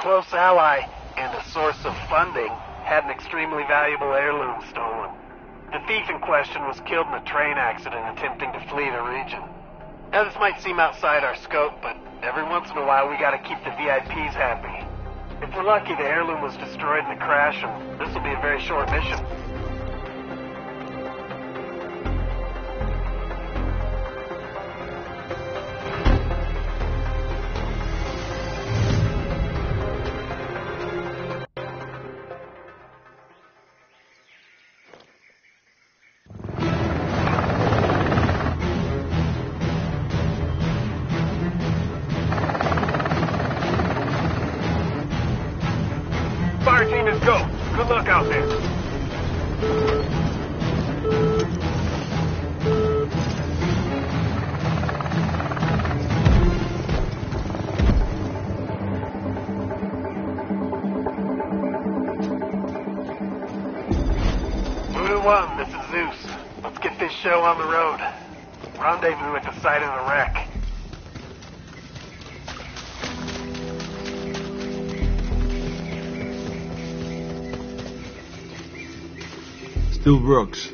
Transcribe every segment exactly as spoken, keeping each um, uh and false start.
close ally and a source of funding had an extremely valuable heirloom stolen. The thief in question was killed in a train accident attempting to flee the region. Now this might seem outside our scope, but every once in a while we gotta keep the V I Ps happy. If we're lucky, the heirloom was destroyed in the crash, and this will be a very short mission. Fire team is go. Good luck out there. Voodoo One, this is Zeus. Let's get this show on the road. Rendezvous at the site of the wreck. Still works.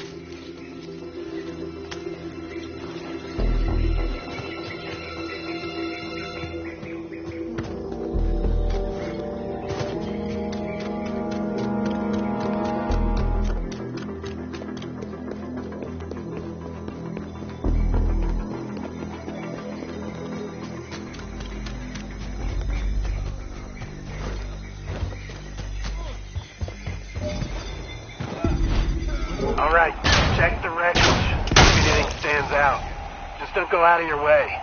All right, check the wreckage. If anything stands out, just don't go out of your way.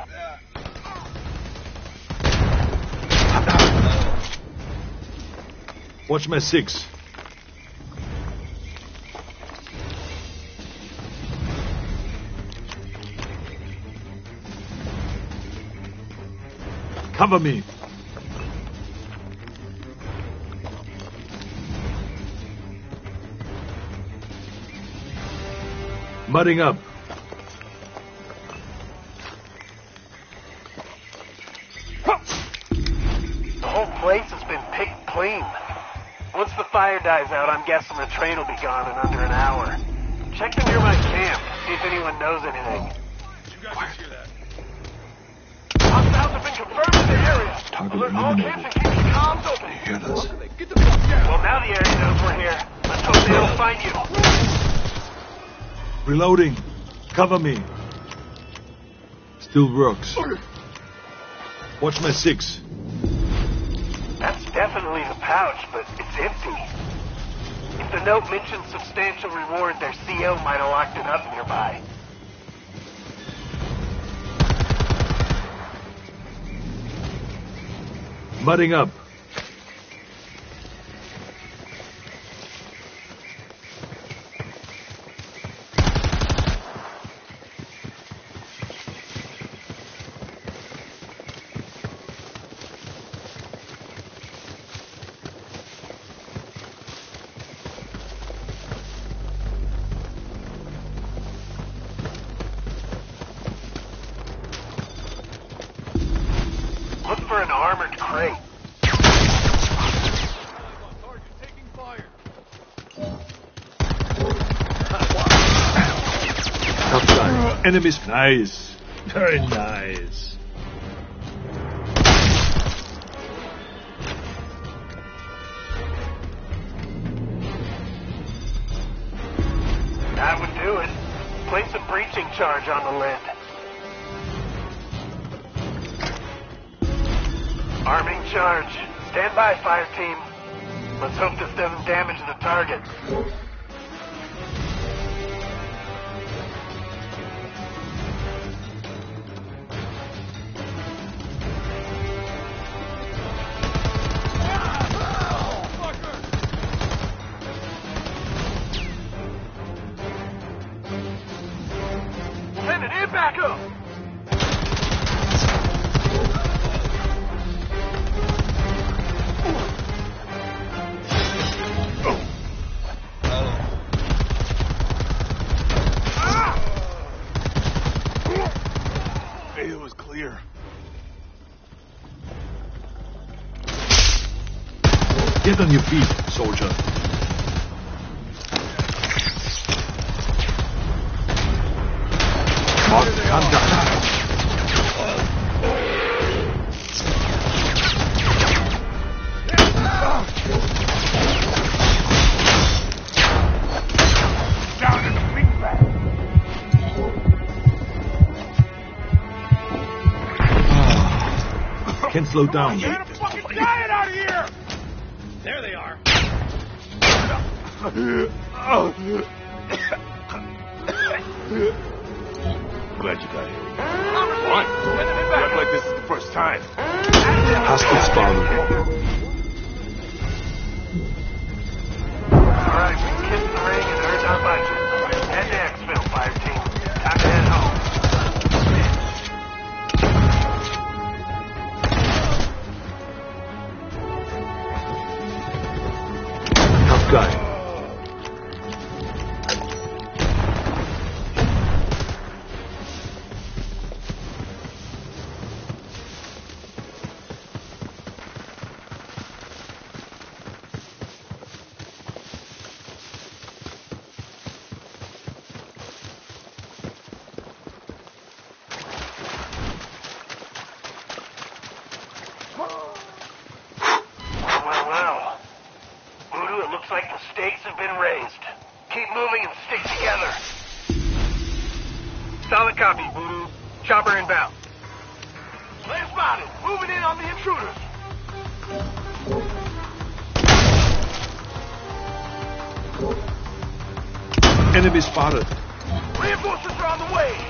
Watch my six. Cover me. Mudding up. The whole place has been picked clean. Once the fire dies out, I'm guessing the train will be gone in under an hour. Check the nearby camp, see if anyone knows anything. You guys hear that? Hostiles have been confirmed in the area. Target Alert all camps and keep your comms open. You heard us. Get the fuck down! Well, now the area knows we're here. Let's hope they don't find you. Reloading. Cover me. Still works. Watch my six. That's definitely the pouch, but it's empty. If the note mentions substantial reward, their C O might have locked it up nearby. Mudding up. Look for an armored crate. Target taking fire. Outside. Enemies. Nice. Very nice. That would do it. Place a breaching charge on the lid. Arming charge. Stand by, fire team. Let's hope this doesn't damage the target. Send it in back up! It was clear. Get on your feet, soldier. Mark, calm down. Down in the big bag. Can't slow down, Get mate. a fucking diet out of here! There they are. Glad you got here. What? You act like this is the first time. Hostile spotted. Alright, we kissed the ring and earned our budget. Head to Xville, fire team. Time to head home. Tough guy. Solid copy, Voodoo. Chopper inbound. Play spotted. Moving in on the intruders. Enemy spotted. Reinforcements are on the way.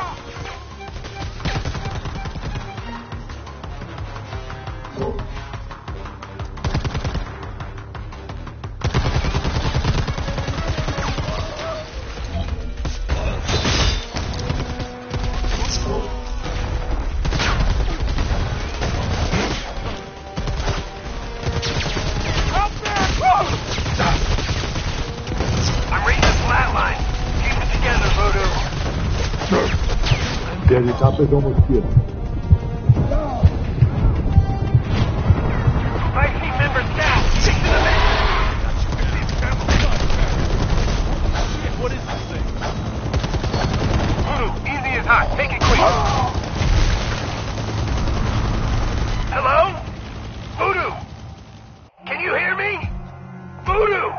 Der Etappe ist almost here. My team members down. Stick to the man. What is this thing? Voodoo, easy as hot. Take it quick. Hello? Voodoo? Can you hear me? Voodoo!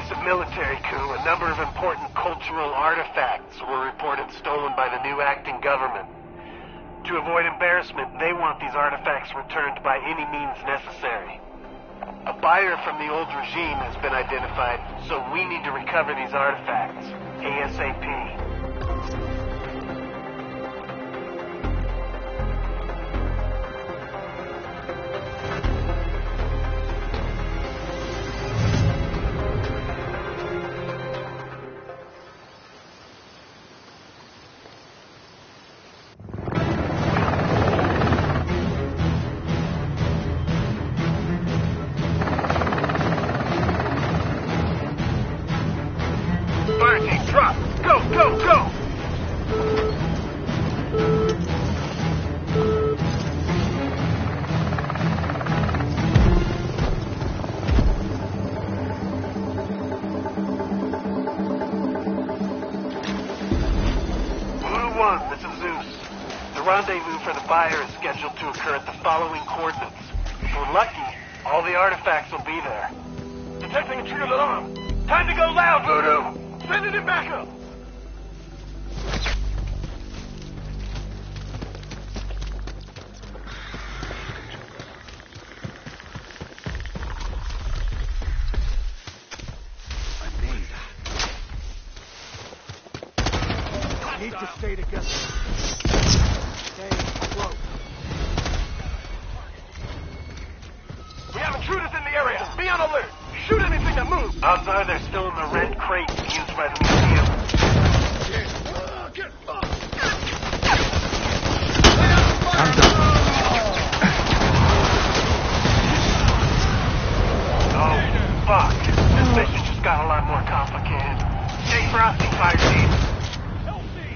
recent military coup, a number of important cultural artifacts were reported stolen by the new acting government. To avoid embarrassment, they want these artifacts returned by any means necessary. A buyer from the old regime has been identified, so we need to recover these artifacts ASAP. Drop! Go, go, go! Blue one, this is Zeus. The rendezvous for the buyer is scheduled to occur at the following coordinates. If we're lucky, all the artifacts will be there. Detecting intruder's alarm. Time to go loud, Voodoo! Sending it back up! I need to stay together. Stay close. We have intruders in the area. Be on alert. Shoot anything that moves. Odds are they're still in the red crate used by the museum. Oh, fuck. This mission just got a lot more complicated. Stay frosty, fire team. Help me!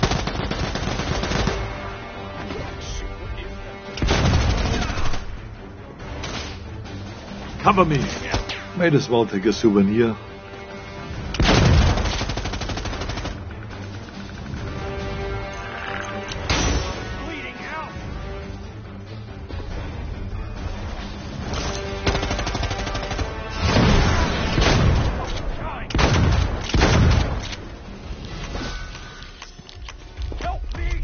Cover me. Might as well take a souvenir. Bleeding out! Help me!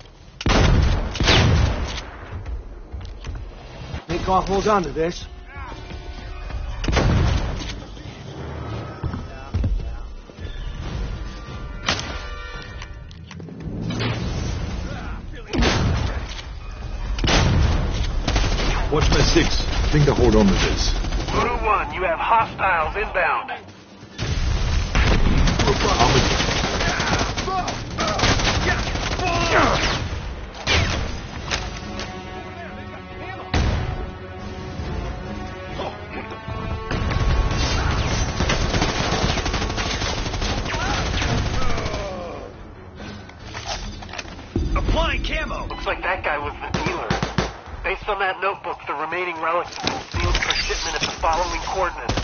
Think I'll hold on to this. Watch my six. Think I'll hold on to this. Voodoo one, you have hostiles inbound. Applying camo! Looks like that guy was the dealer. Based on that notebook, the remaining relics have been sealed for shipment at the following coordinates.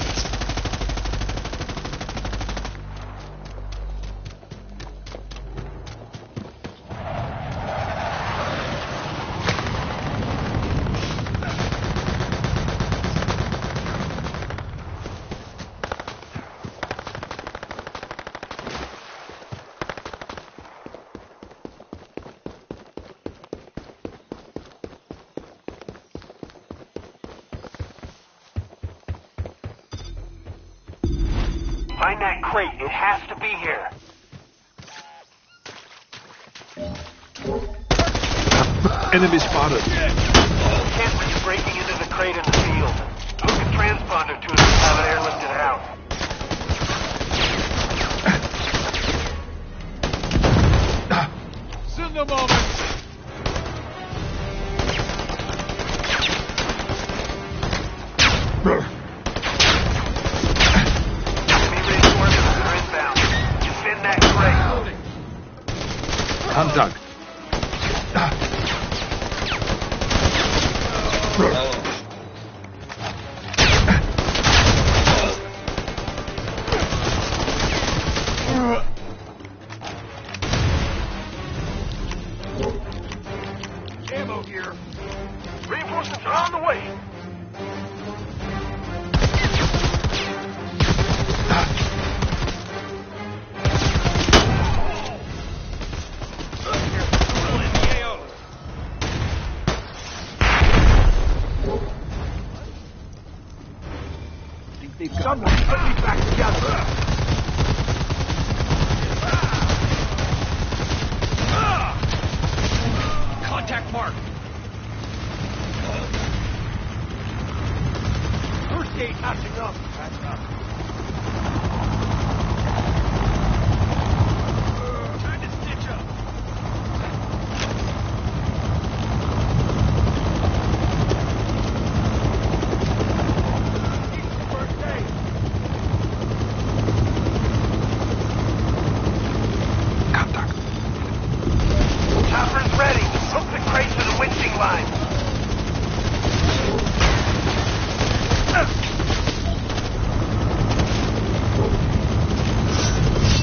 Find that crate. It has to be here. Enemy spotted. Can't risk breaking into the crate in the field. Hook a transponder to it and have it airlifted out. Soon the moment! Contact. Ammo here. Reinforcements are on the way.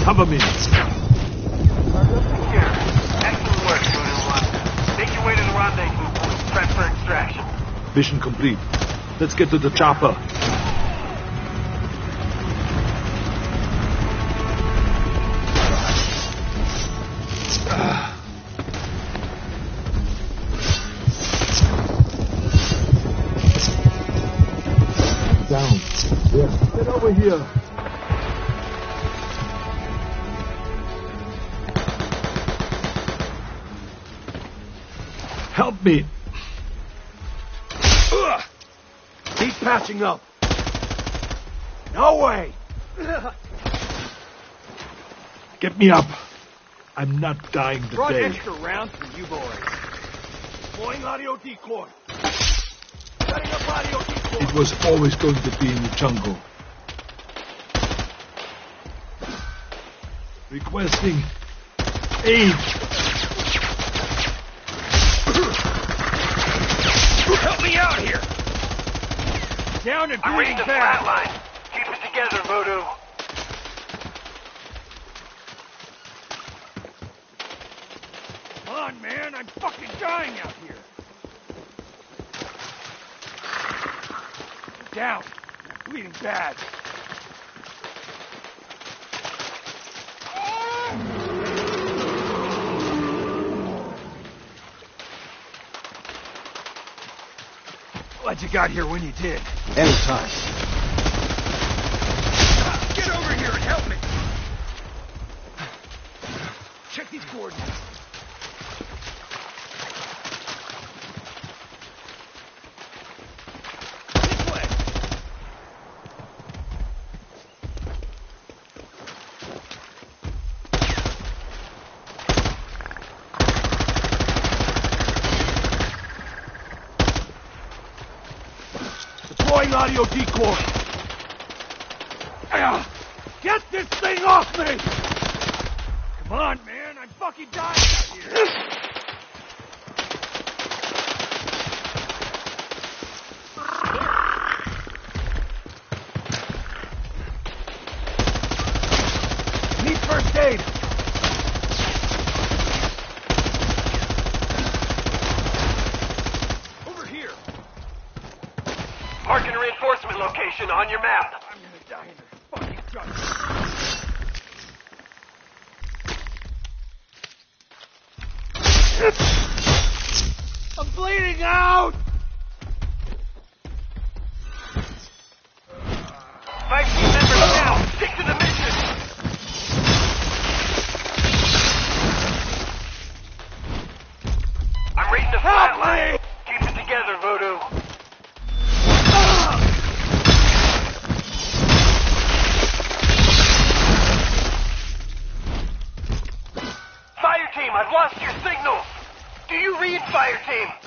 Cover me. Here. Excellent work, Voodoo One. Make your way to the rendezvous point. Prep for extraction. Mission complete. Let's get to the chopper. Down. Yeah. Get over here. Help me. Ugh. Keep patching up. No way. Get me up. I'm not dying Brought today. extra rounds for you boys. Deploying audio decoy. Setting up audio decoy. It was always going to be in the jungle. Requesting aid. Help me out here. Down and I'm reading breathing the fast. flat line. Keep it together, Voodoo. Come on, man. I'm fucking dying out here. Down. I'm bleeding bad. Glad you got here when you did. Anytime. Get over here and help me. Check these coordinates. This way. Deploying audio decoy. Ah, get this thing off me! Come on, man. I'm fucking dying out here. Need first aid. Over here. Marking a reinforcement location on your map. I'm gonna die in this fucking jungle. I'm bleeding out! Five team members down. Stick to the mission. I'm reading the flat line. Keep it together, Voodoo. Fire team, I've lost your signals. Do you read, fire team?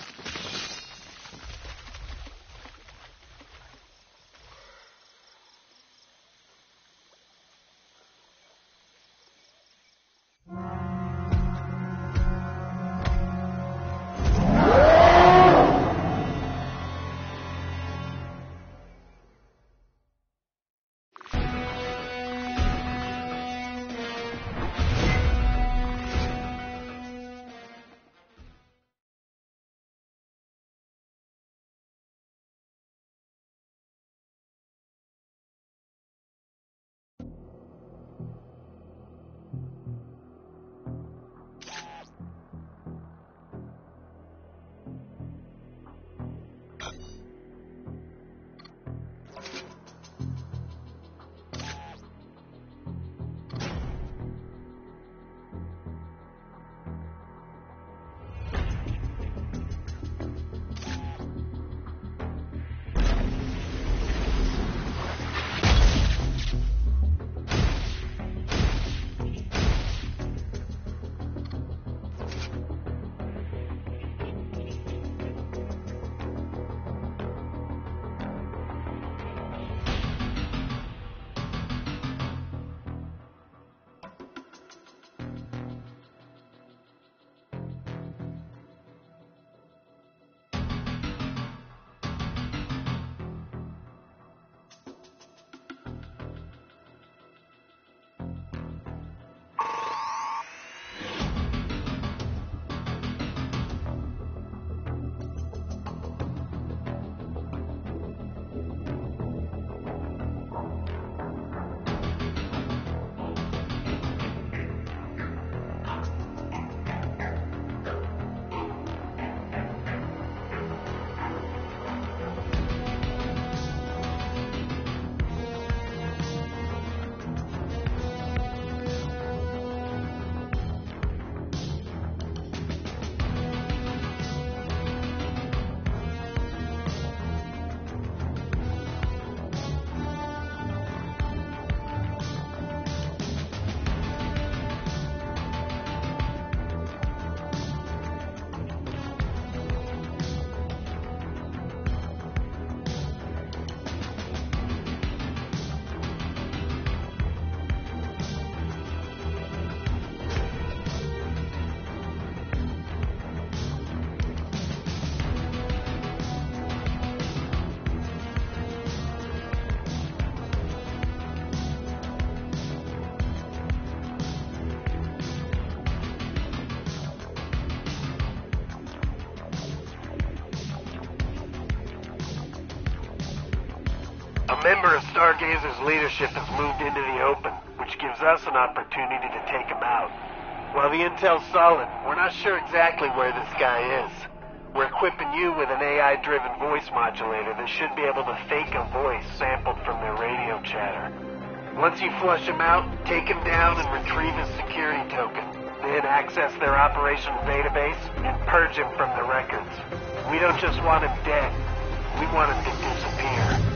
member of Stargazer's leadership has moved into the open, which gives us an opportunity to take him out. While the intel's solid, we're not sure exactly where this guy is. We're equipping you with an A I-driven voice modulator that should be able to fake a voice sampled from their radio chatter. Once you flush him out, take him down and retrieve his security token. Then access their operations database and purge him from the records. We don't just want him dead, we want him to disappear.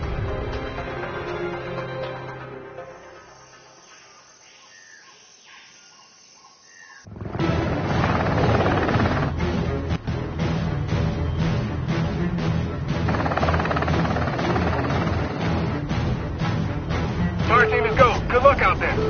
Our team is go. Good luck out there.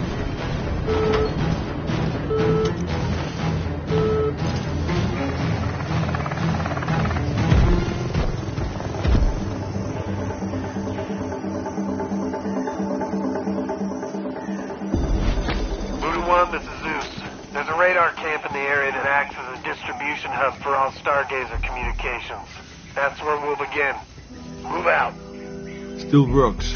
Voodoo One, this is Zeus. There's a radar camp in the area that acts as a distribution hub for all Stargazer communications. That's where we'll begin. Move out. Still works.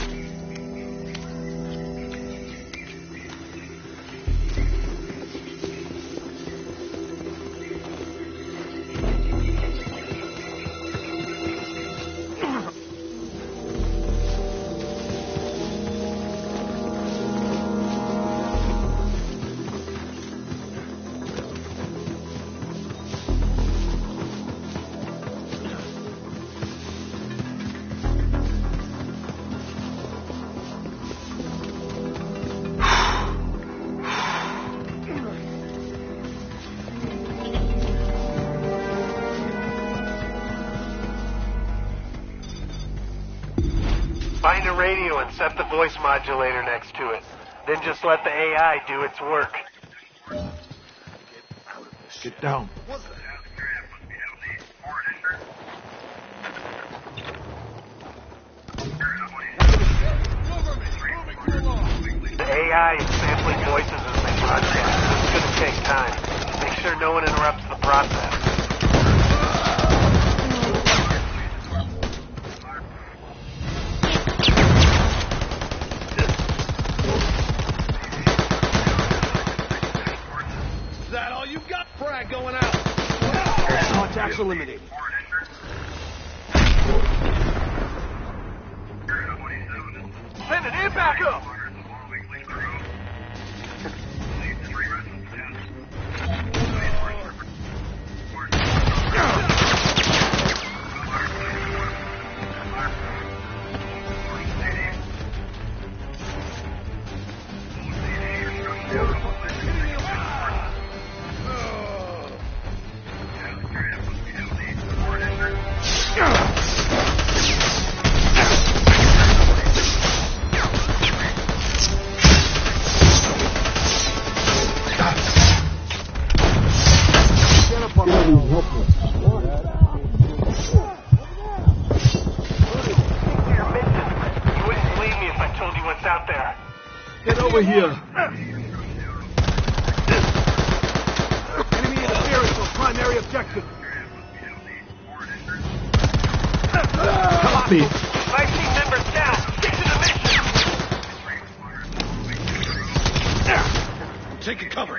Find a radio and set the voice modulator next to it. Then just let the A I do its work. Get down. The A I is sampling voices as they broadcast. It's gonna take time. Make sure no one interrupts the process. Frag going out. Contacts eliminated. Send it in back up. Get over here. Enemy interference on primary objective. Help me. Five team members down. Get to the mission. Taking cover.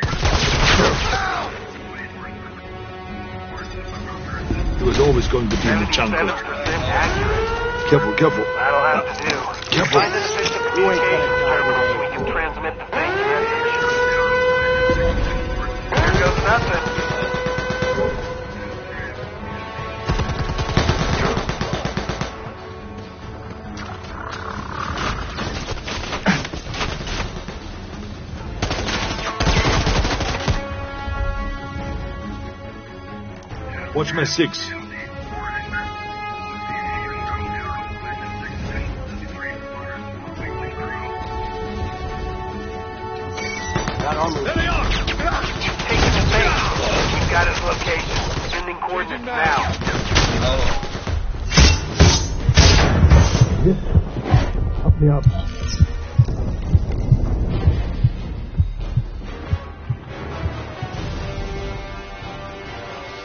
It was always going to be in the jungle. Accurate. Careful, careful. That'll have to do. Careful. Find an efficient communication terminal so we can transmit the fake message. There goes nothing. Watch my six. There they are. Taking the base. We've got his location. Sending coordinates now. Help me up.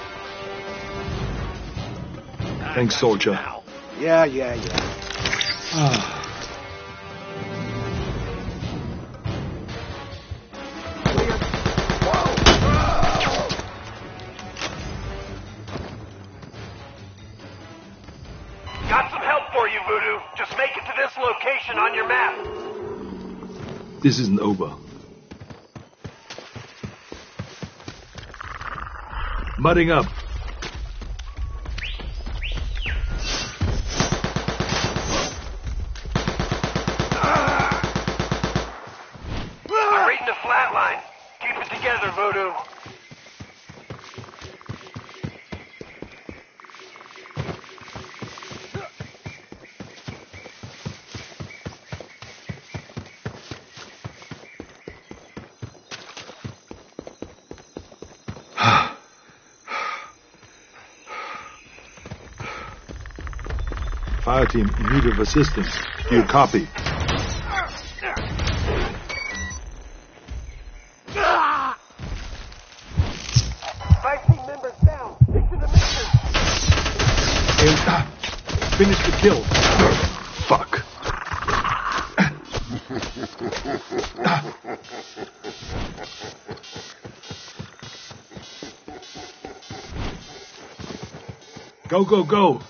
Thanks, soldier. Yeah, yeah, yeah. Got some help for you, Voodoo. Just make it to this location on your map. This isn't over. Mudding up. I'm reading a flat line. Keep it together, Voodoo. Fire team in need of assistance. Do you copy? Five team members down. Stick to the mission. And, ah, finish the kill. Fuck. Go, go, go.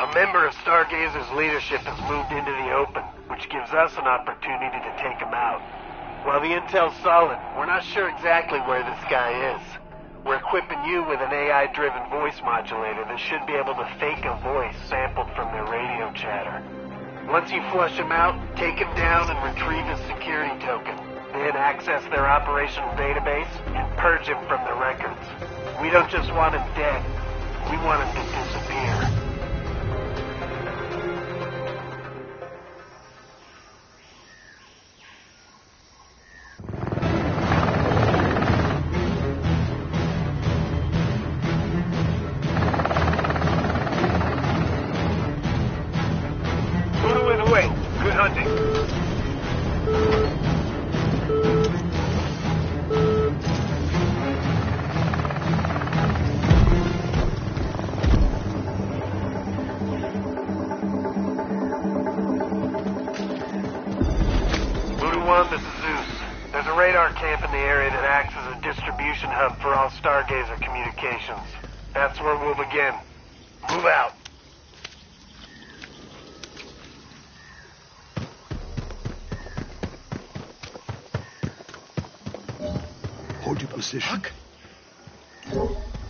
A member of Stargazer's leadership has moved into the open, which gives us an opportunity to take him out. While the intel's solid, we're not sure exactly where this guy is. We're equipping you with an A I-driven voice modulator that should be able to fake a voice sampled from their radio chatter. Once you flush him out, take him down and retrieve his security token. Then access their operations database and purge him from the records. We don't just want him dead, we want him to disappear. This is Zeus. There's a radar camp in the area that acts as a distribution hub for all Stargazer communications. That's where we'll begin. Move out. Hold your position. Fuck.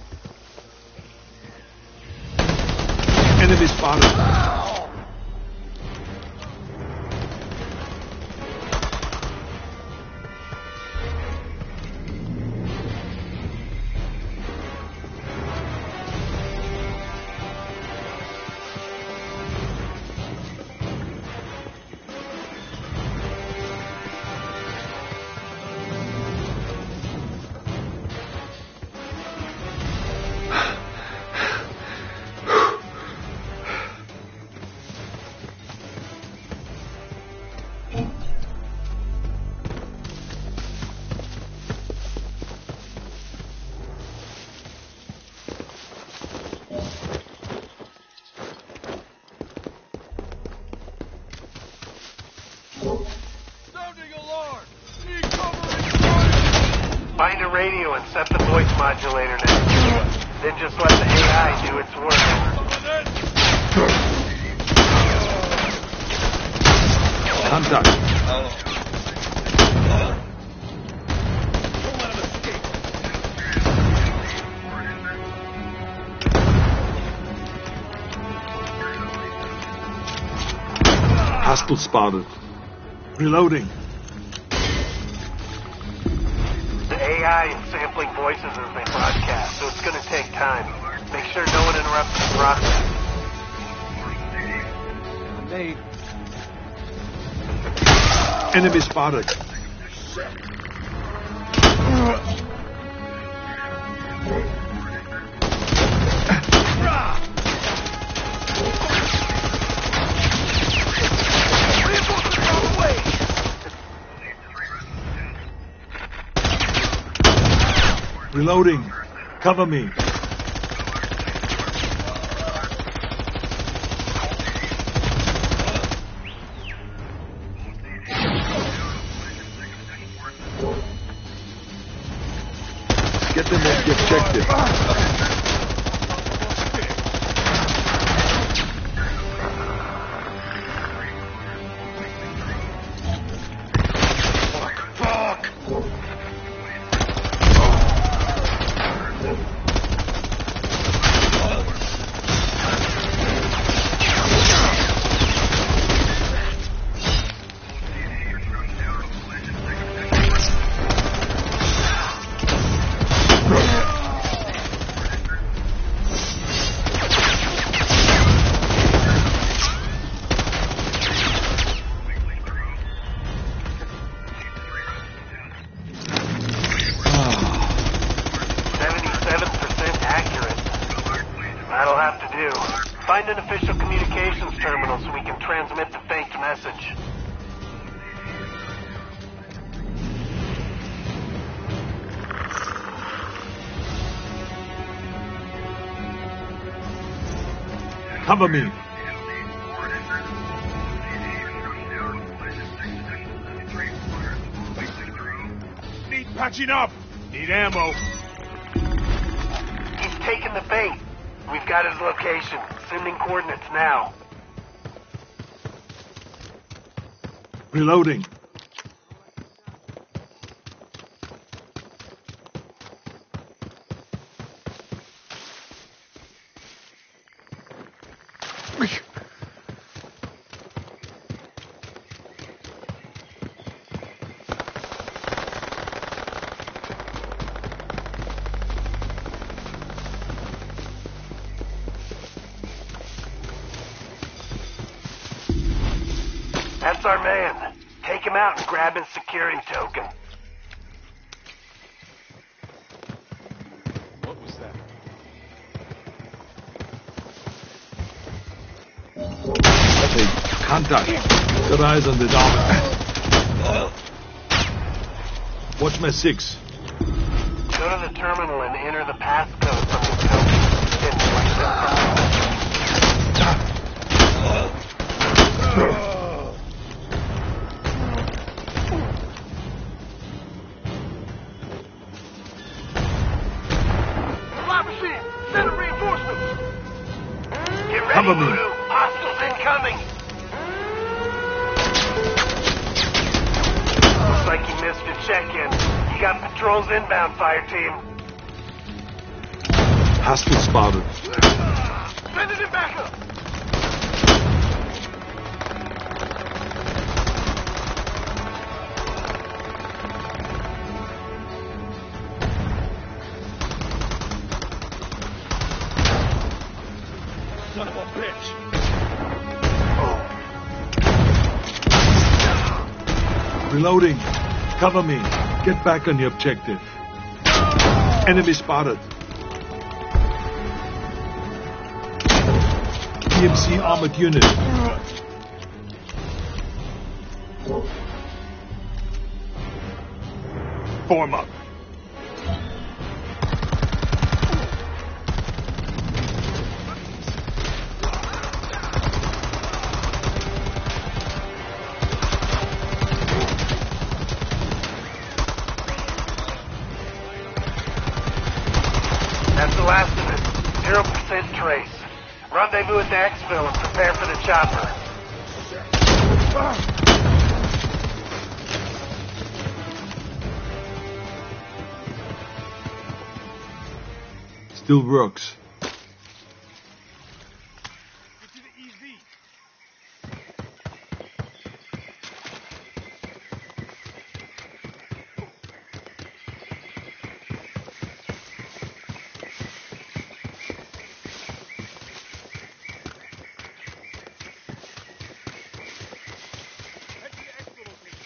Enemy spotted. Find a radio and set the voice modulator next to it. Then just let the A I do its work. Contact. Hostile spotted. Reloading. The A I is sampling voices as they broadcast, so it's going to take time. Make sure no one interrupts the process. Nate. Enemy spotted. Reloading. Cover me. Get them at the objective. That'll have to do. Find an official communications terminal so we can transmit the faked message. Cover me. Need patching up. Need ammo. He's taken the bait. We've got his location. Sending coordinates now. Reloading. That's our man. Take him out and grab his security token. What was that? Okay, contact. Got eyes on the dog. Watch my six. Go to the terminal and enter the passcode from the token. Then switch them from Send reinforcements! Get ready, Cover me. Voodoo. Hostiles incoming! Looks like you missed your check-in. You got patrols inbound, fire team. Hostile spotted. Sending it back up! Son of a bitch! Reloading. Cover me. Get back on the objective. Enemy spotted. D M C armored unit. Form up. That's the last of it. Zero percent trace. Rendezvous at the exfil and prepare for the chopper. Still works. Get to the E Z. Head to the exfil location.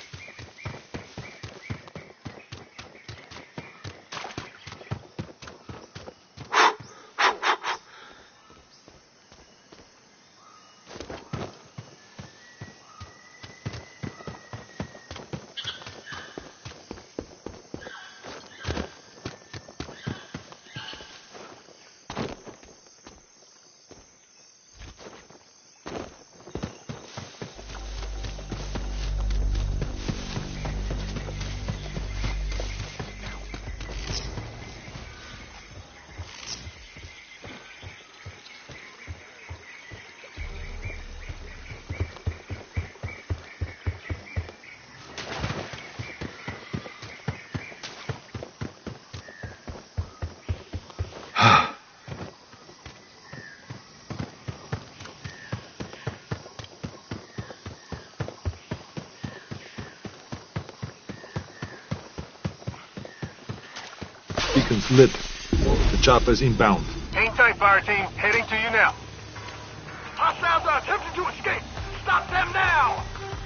Beacon's lit. The chopper's inbound. Hang tight, fire team. Heading to you now. Hostiles are attempting to escape! Stop them now!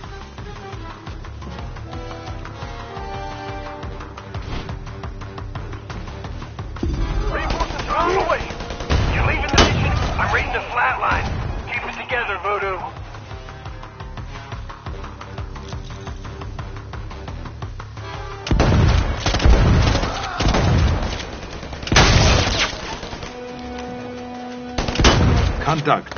Reinforcements are on the way! You're leaving the mission. I'm reading the flatline. Keep it together, Voodoo. Contact.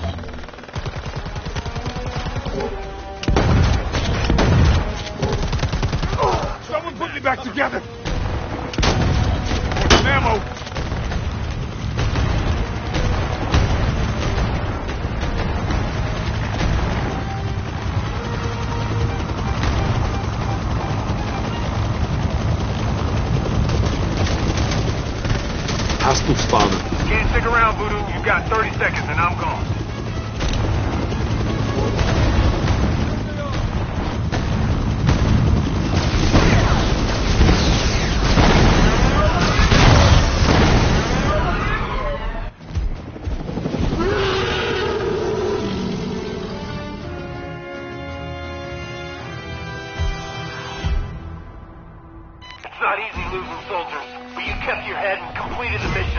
Someone put me back together! Ammo! Hostile spotted. Can't stick around, Voodoo. You've got thirty seconds and I'm gone. It's not easy losing soldiers, but you kept your head and completed the mission.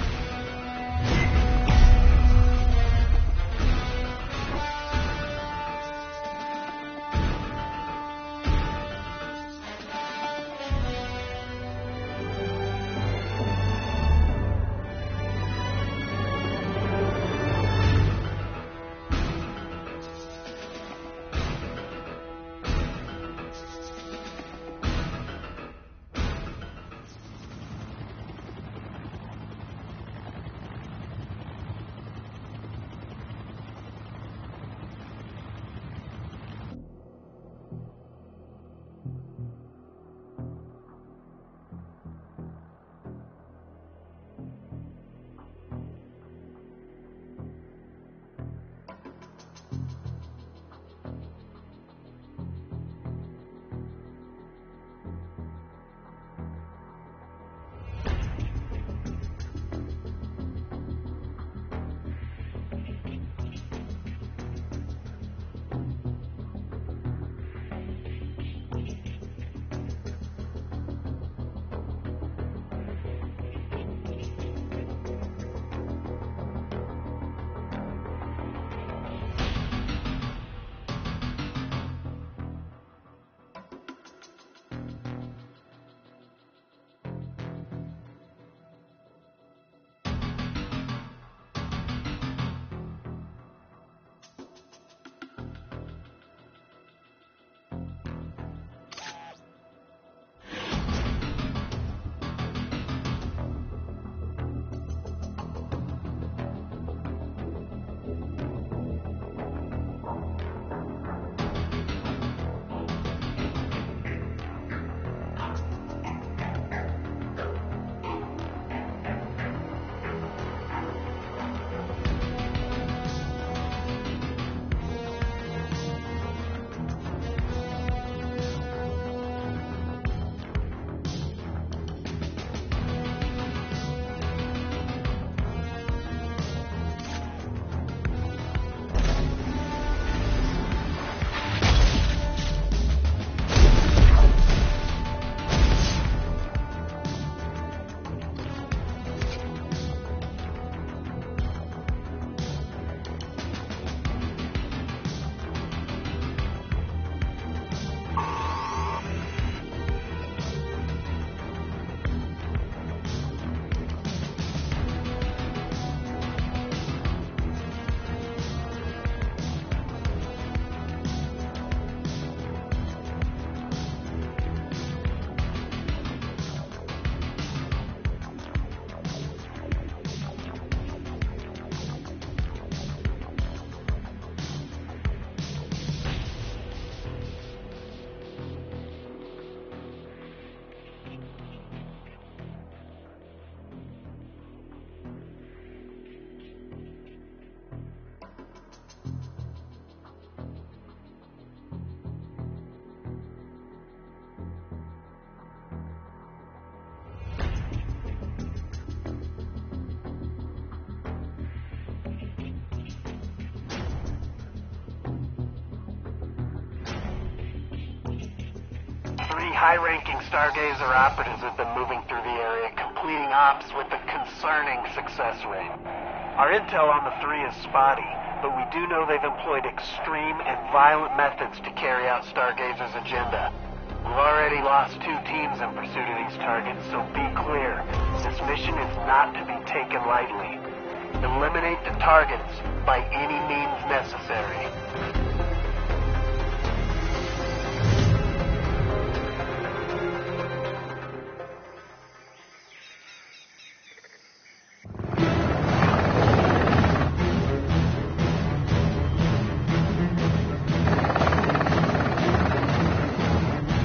High-ranking Stargazer operatives have been moving through the area, completing ops with a concerning success rate. Our intel on the three is spotty, but we do know they've employed extreme and violent methods to carry out Stargazer's agenda. We've already lost two teams in pursuit of these targets, so be clear. This mission is not to be taken lightly. Eliminate the targets by any means necessary.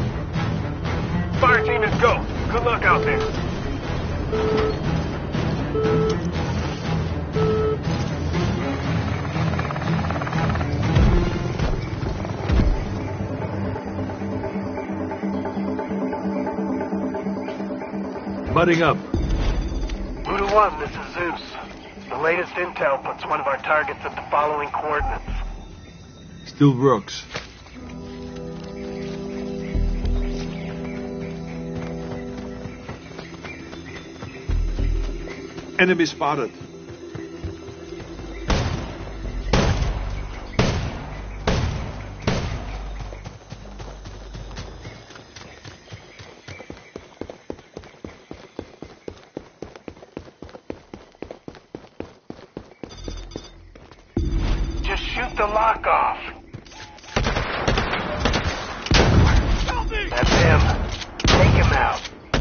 Fire team is go. Good luck out there. Budding up. Voodoo one, this is Zeus. The latest intel puts one of our targets at the following coordinates. Still works. Enemy spotted. Just shoot the lock off. That's him. Take him out.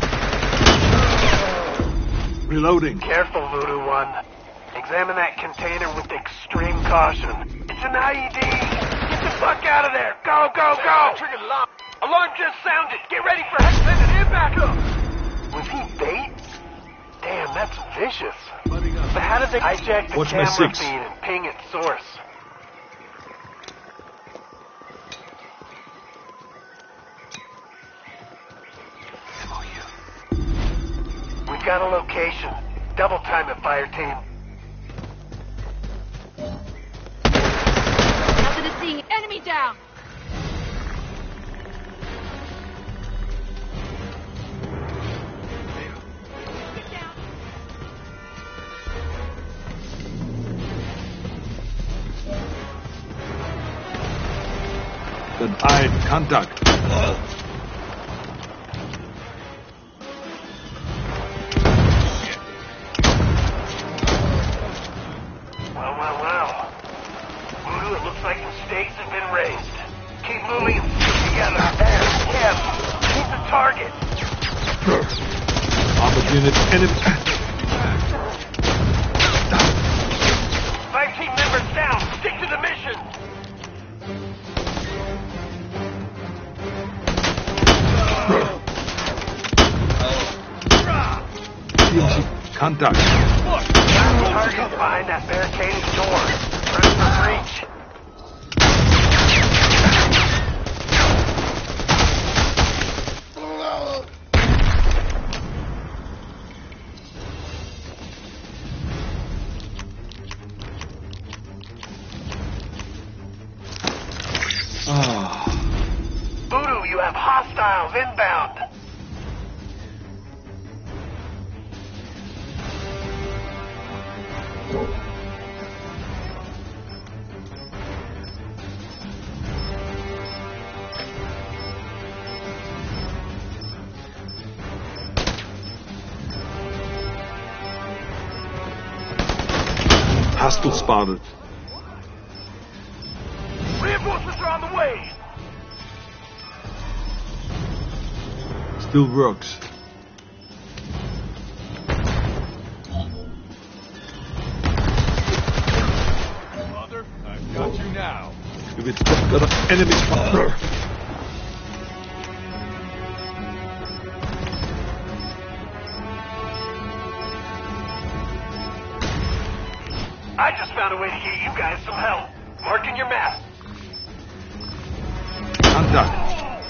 Reloading. Careful, Voodoo one. Examine that container with extreme caution. It's an I E D. Get the fuck out of there. Go, go, go. Triggered alarm. Alarm just sounded. Get ready for Hexman and back up. Was he bait? Damn, that's vicious. But how did they hijack the Watch my camera six. feed and ping its source? We've got a location. Double time it, fire team. Nothing to see. Enemy down. Get down. Denied contact. Well, well, well. Voodoo, it looks like the stakes have been raised. Keep moving and stick together. There, him. He's the target. Armored unit enemy. Five team members down. Stick to the mission. Contact. Target behind that barricaded door. Ready for breach. Ah. Voodoo, you have hostiles inbound. Hostile spotted. Reinforcements are on the way. Still works. Mother, I've got you now. If it's got an enemy spotted. I just found a way to get you guys some help. Marking your map. Contact.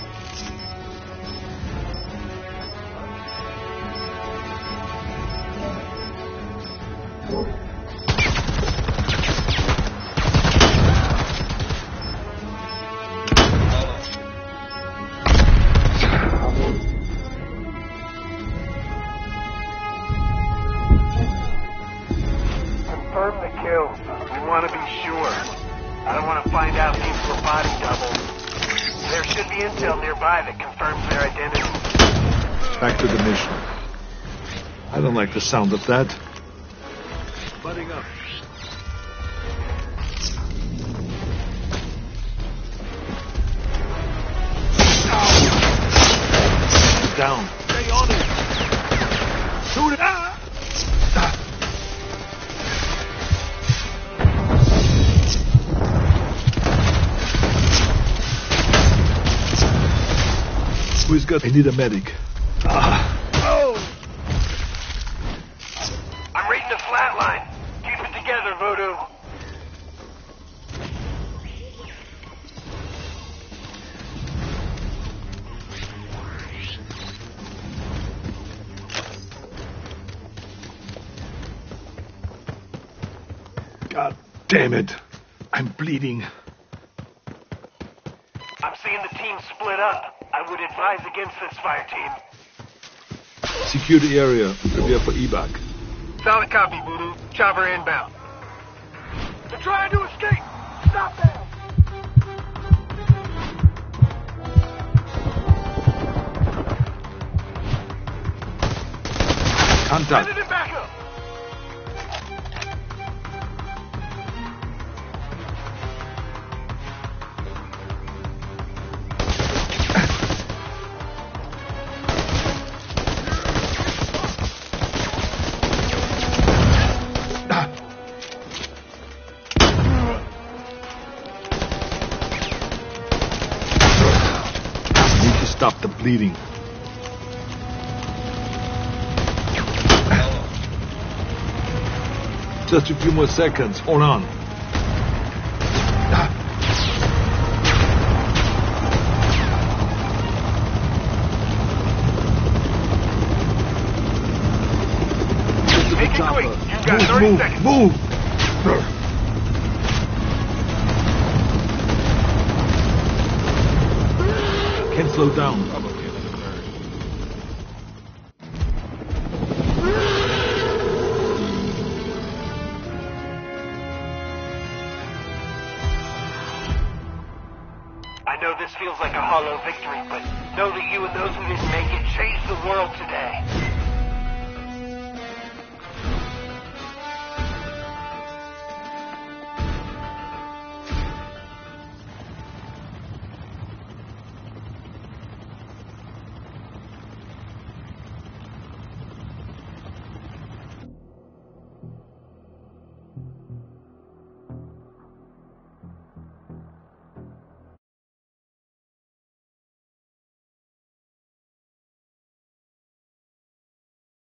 Confirm the kills. We want to be sure. I don't want to find out these were body doubles. There should be intel nearby that confirms their identity. Back to the mission. I don't like the sound of that. Budding up. Down. Stay on it. Shoot it. Ah! Who's got? I need a medic. Ah. Oh! I'm reading God damn it. I'm bleeding. I'm seeing the team split up. I would advise against this fire team. Secure the area. Prepare for evac. Solid copy, Voodoo. Chopper inbound. They're trying to escape! Stop them! Contact. Sending it back up! Need to stop the bleeding. Just a few more seconds. Hold on. Make it quick. You've got Move, thirty move, seconds. move. Can't slow down. Probably another bird. I know this feels like a hollow victory, but know that you and those who didn't make it changed the world today.